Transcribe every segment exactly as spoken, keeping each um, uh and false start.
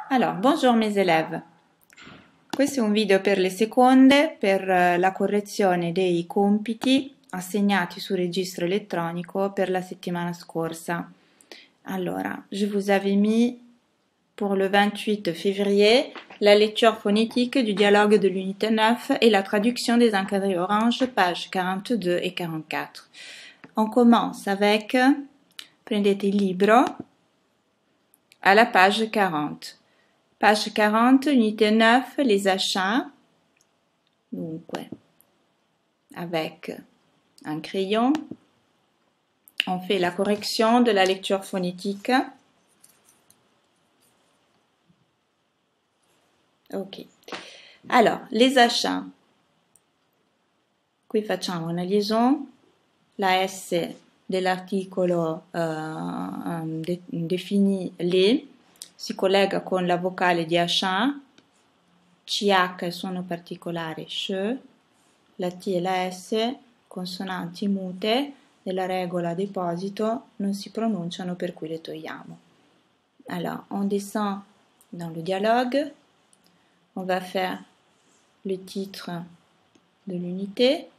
Alors, bonjour mes élèves. Questo è un video per le seconde per la correzione dei compiti assegnati sul registro elettronico per la settimana scorsa. Allora, je vous avais mis pour le vingt-huit février la lecture phonétique du dialogue de l'unité neuf et la traduction des encadrés orange, pages quarante-deux et quarante-quatre. On commence avec, prendete il libro, à la page quarante. Page quarante, unité neuf, les achats. Dunque, avec un crayon, on fait la correction de la lecture phonétique. Ok. Alors, les achats. Qui facciamo una liaison. La S dell'articolo uh, de, définit les. Si collega con la vocale di achat, C H è suono particolare sh, la T e la S, consonanti mute, della regola deposito, non si pronunciano per cui le togliamo. Alors, on descend dans le dialogue, on va faire le titre de l'unité.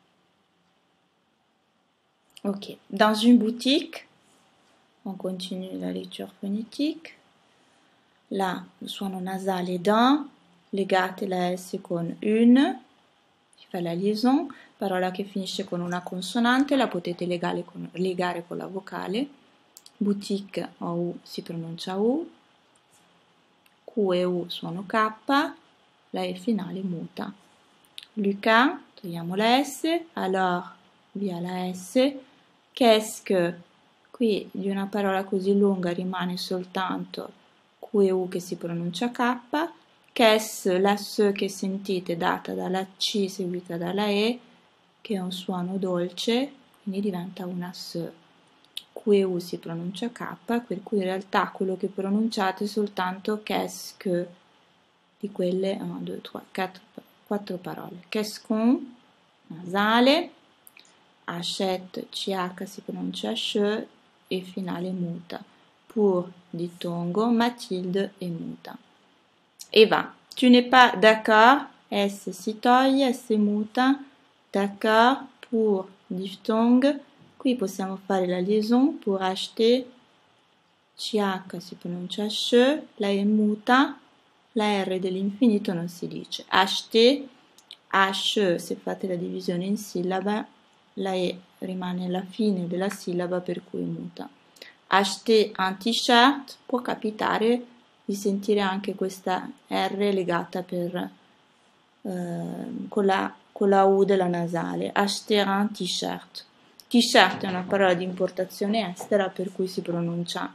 Ok, dans une boutique, on continue la lecture phonétique. Là, il suono nasale dans, legate la S con un, si fa la liaison, parola che finisce con una consonante, la potete legare con, legare con la vocale. Boutique o U si pronuncia U, Q e U suono K, la E finale muta. Lucas, togliamo la S, alors, via la S, qu'est-ce que, qui di una parola così lunga rimane soltanto Q e U che si pronuncia K, qu'est-ce, la S che sentite data dalla C seguita dalla E, che è un suono dolce, quindi diventa una S. Q e U si pronuncia K, per cui in realtà quello che pronunciate è soltanto qu'est-ce que, di quelle uno, due, tre, quattro, quattro parole. Qu'est-ce qu'on, nasale, achète, C H si pronuncia sh, e finale muta. Pour, diphtongo, Mathilde è muta. Eva, tu n'es pas d'accord, S si toglie, S muta, d'accord, pour, diphtongue, qui possiamo fare la liaison, pour acheter, C H si pronuncia sh, la E muta, la R dell'infinito non si dice. Acheter, H, se fate la divisione in sillaba, la E rimane alla fine della sillaba per cui muta. Acheter un t-shirt, può capitare di sentire anche questa R legata per, eh, con, la, con la U della nasale. Acheter un t-shirt. T-shirt è una parola di importazione estera per cui si pronuncia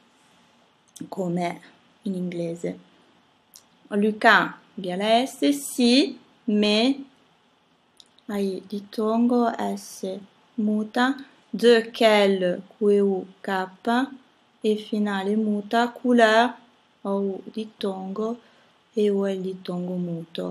come in inglese. Lucas, via la S, si, me, ai ditongo, S muta, de, quel, Q e U, K, e finale muta, couleur, O, U, ditongo, e U è il ditongo muto.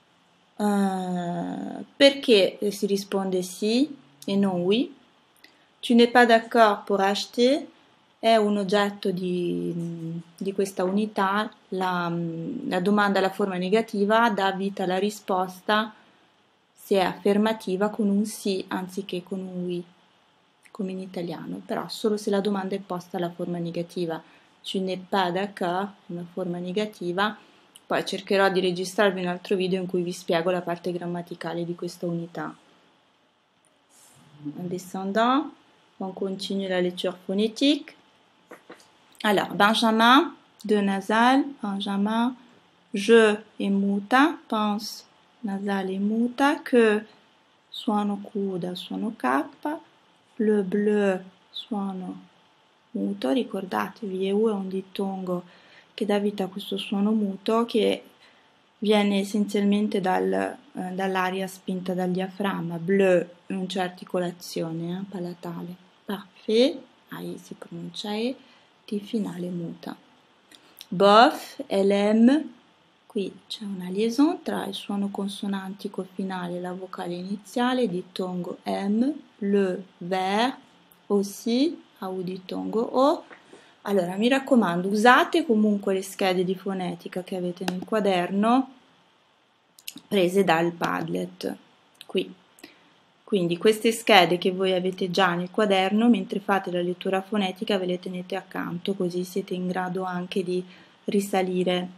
Uh, perché si risponde sì e non oui? Tu n'es pas d'accord pour acheter? È un oggetto di, di questa unità, la, la domanda alla forma negativa dà vita alla risposta se è affermativa con un sì anziché con un oui, come in italiano, però solo se la domanda è posta alla forma negativa. Tu n'es pas d'accord, una forma negativa. Poi cercherò di registrarvi un altro video in cui vi spiego la parte grammaticale di questa unità. En descendant, on continue la lecture phonétique. Alors, Benjamin, de nasal, Benjamin, je et muta, pense, nasale et muta, que, suono Q da suono K, le bleu, suono muto, ricordatevi, E U è un dittongo che dà vita a questo suono muto che viene essenzialmente dal, eh, dall'aria spinta dal diaframma. Bleu, non c'è articolazione eh, palatale. Parfait, A-I si pronuncia E, T finale muta. Bof, elle aime, qui c'è una liaison tra il suono consonantico finale e la vocale iniziale, dittongo M, le, ver, aussi, A-U dittongo O. Allora, mi raccomando, usate comunque le schede di fonetica che avete nel quaderno prese dal Padlet, qui. Quindi queste schede che voi avete già nel quaderno, mentre fate la lettura fonetica ve le tenete accanto, così siete in grado anche di risalire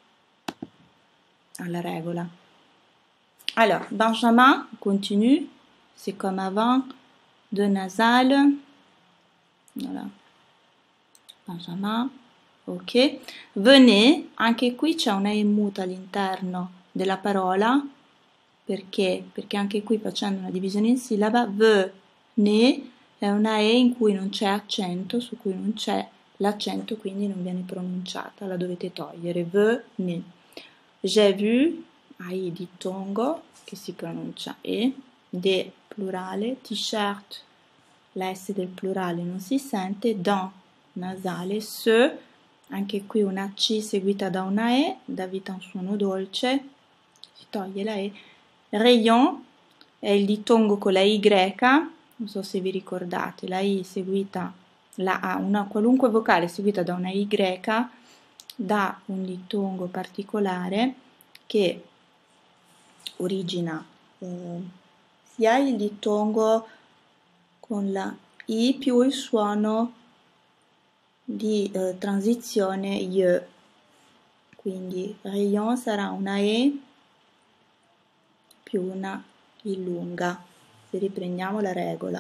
alla regola. Alors, Benjamin, continue, c'est comme avant, de nasal, voilà. Benjamin, ok. Venez, anche qui c'è una E muta all'interno della parola, perché? Perché anche qui facendo una divisione in sillaba, venez è una E in cui non c'è accento, su cui non c'è l'accento, quindi non viene pronunciata, la dovete togliere, venez. J'ai vu, ai di tongo, che si pronuncia E, de plurale, t-shirt, la S del plurale non si sente, dans nasale, se, anche qui una C seguita da una E, dà vita a un suono dolce, si toglie la E, rayon è il dittongo con la Y, non so se vi ricordate, la I seguita, la A, una qualunque vocale seguita da una Y, dà un dittongo particolare che origina eh, sia il dittongo con la I più il suono di eh, transizione Y, quindi rayon sarà una E più una I lunga. Se riprendiamo la regola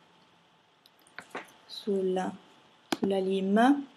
sulla, sulla lim,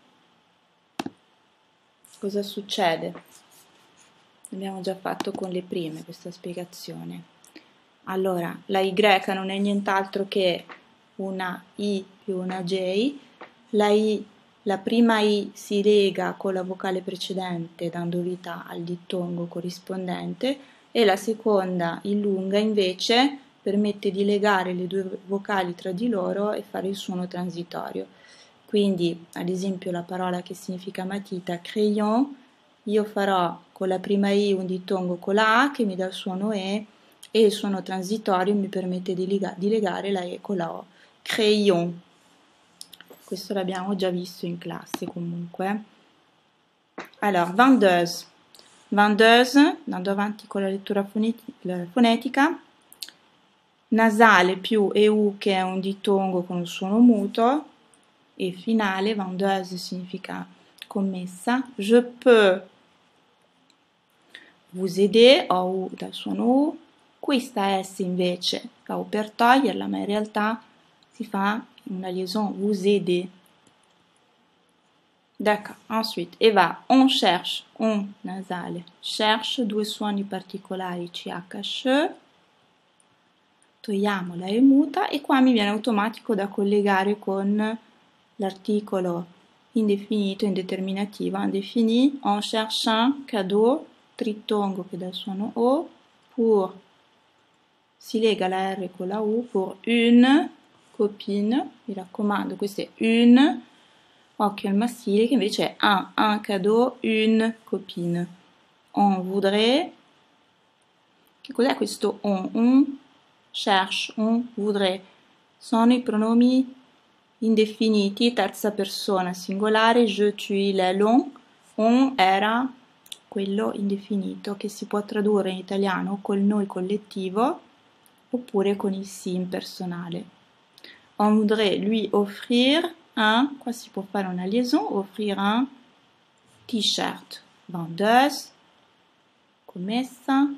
cosa succede? Abbiamo già fatto con le prime questa spiegazione. Allora, la Y non è nient'altro che una I più una J, la I, la prima I si lega con la vocale precedente dando vita al dittongo corrispondente e la seconda I lunga invece permette di legare le due vocali tra di loro e fare il suono transitorio. Quindi, ad esempio, la parola che significa matita, crayon, io farò con la prima I un dittongo con la A che mi dà il suono E e il suono transitorio mi permette di, lega- di legare la E con la O. Crayon. Questo l'abbiamo già visto in classe comunque. Alors, vendeuse. Vendeuse, andando avanti con la lettura foneti- la fonetica, nasale più E U che è un dittongo con un suono muto, e finale, vendeuse significa commessa. Je peux vous aider, ho U dal suono U, qui sta S invece, la U per toglierla, ma in realtà si fa una liaison, vous aider. D'accord, ensuite, e va, on cherche, on nasale, cherche, due suoni particolari, C H, sh, togliamo la E muta e qua mi viene automatico da collegare con l'articolo indefinito, indeterminativo, indéfini, on cherche un cadeau, tritongo che dà il suono O, pour, si lega la R con la U, pour une copine, mi raccomando, questo è une, occhio al maschile che invece è un, un cadeau, une copine. On voudrait, che cos'è questo on? On cherche, on voudrait, sono i pronomi indefiniti, terza persona singolare, je, tu, il, è, l'on, on era quello indefinito che si può tradurre in italiano col noi collettivo oppure con il si impersonale. On voudrait lui offrir un, qua si può fare una liaison, offrir un t-shirt. Vendeuse, commessa.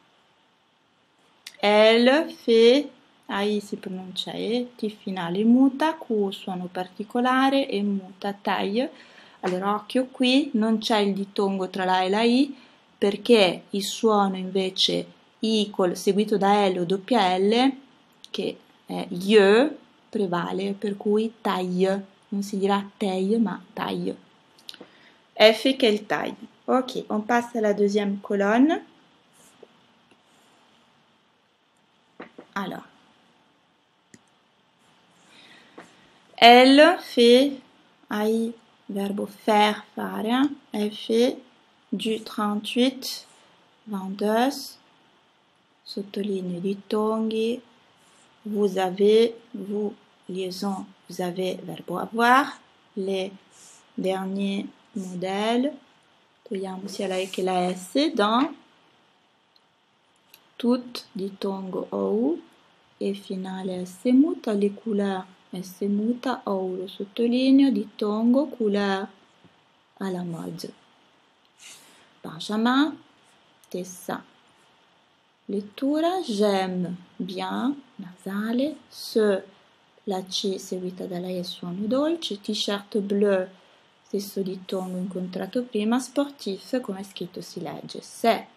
Elle fait, ai si pronuncia E, T finale muta, Q suono particolare e muta taille. Allora occhio qui, non c'è il dittongo tra la e la I perché il suono invece I col, seguito da L o doppia L, che è Y, prevale, per cui taille, non si dirà taille ma taille. F quelle taille. Ok, on passe à la deuxième colonne. Alors, elle fait, ai verbo faire, fare, elle fait du trenthuit, vendeuse, sottolineo dittonghi, vous avez, vous, liaison, vous avez, verbo avoir, les dernier modèle, togliamo sia la E che la S, dans tout ditongo ou e finale S muta, les couleurs S muta, ou lo sottolineo, ditongo, couleur à la mode. Benjamin, Tessa. Lettura, j'aime bien, nasale, ce, la C seguita dalla E suono dolce, t-shirt bleu, stesso ditongo incontrato prima, sportif, come scritto si legge, c'est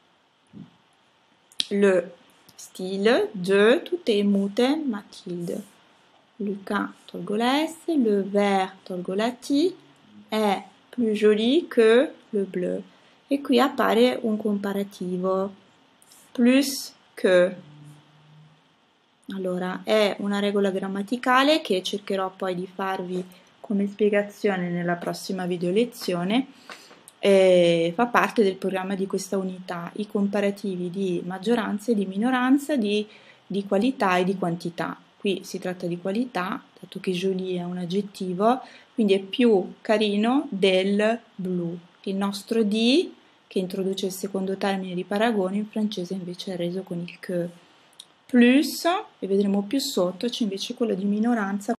le style de, tutte mute, Mathilde. Lucas, tolgo la S, le vert, tolgo la T, è più joli que le bleu. E qui appare un comparativo, plus que. Allora, è una regola grammaticale che cercherò poi di farvi come spiegazione nella prossima video lezione. Eh, fa parte del programma di questa unità, i comparativi di maggioranza e di minoranza, di, di qualità e di quantità. Qui si tratta di qualità, dato che joli è un aggettivo, quindi è più carino del blu. Il nostro di, che introduce il secondo termine di paragone, in francese invece è reso con il que. Plus, e vedremo più sotto, c'è invece quello di minoranza